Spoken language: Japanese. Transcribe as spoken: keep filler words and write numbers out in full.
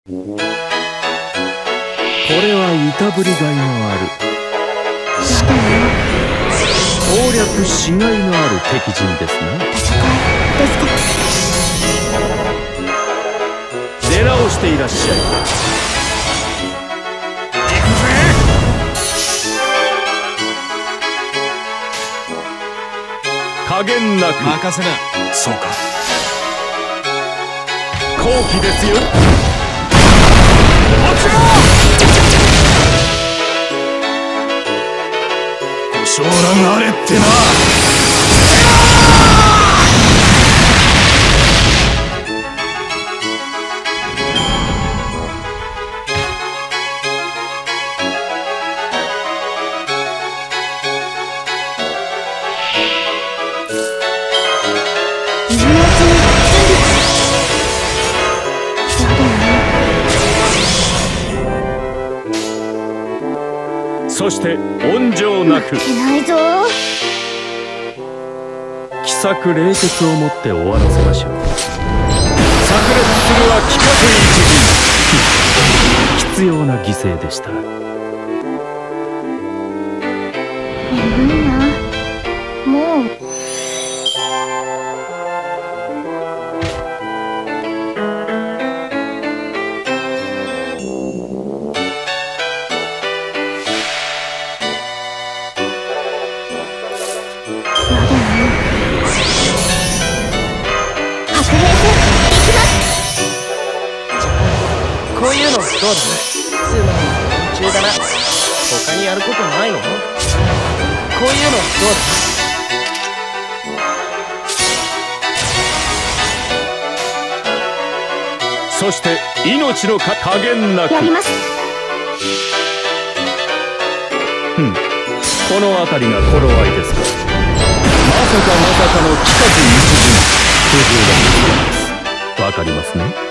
これはいたぶりがいのある、攻略しがいのある敵陣ですな。出直していらっしゃい。行くぜ。加減なく任せな。そうか、好機ですよ。こちらご承覧あれってな。そして温情なく奇策冷徹をもって終わらせましょう。炸裂するは規格一陣。必要な犠牲でした。 眠いな。もうこういうのどうだ。つまり夢中だな。他にやることないの？こういうのどうだ。そして命のか加減なくやります。 ふん、この辺りが頃合いですか。まさかまさかの規格一陣。工夫が必要です。わかりますね。